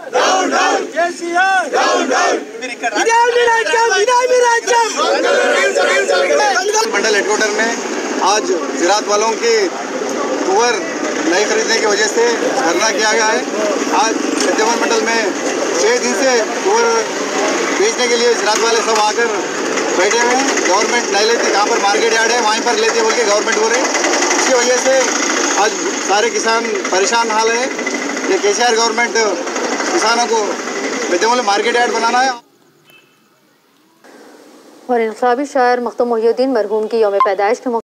కేసీఆర్ मंडल headquarter में आज ज़राअत वालों की तुअर नहीं खरीदने की वजह से धरना किया गया है। आज विद्यमान मंडल में 6 दिन से तुअर बेचने के लिए ज़राअत वाले सब आकर बैठे हुए हैं। गवर्नमेंट नहीं लेती, कहाँ पर मार्केट यार्ड है वहीं पर लेती है बोल के गवर्नमेंट बोल रही है। इसकी वजह से आज सारे किसान परेशान हाल है। ये केसीआर गवर्नमेंट किसानों को विद्यमान मार्केट यार्ड बनाना है। और इनकलाबी शायर मखदूम मोहिउद्दीन मरहूम की यौम पैदाइश के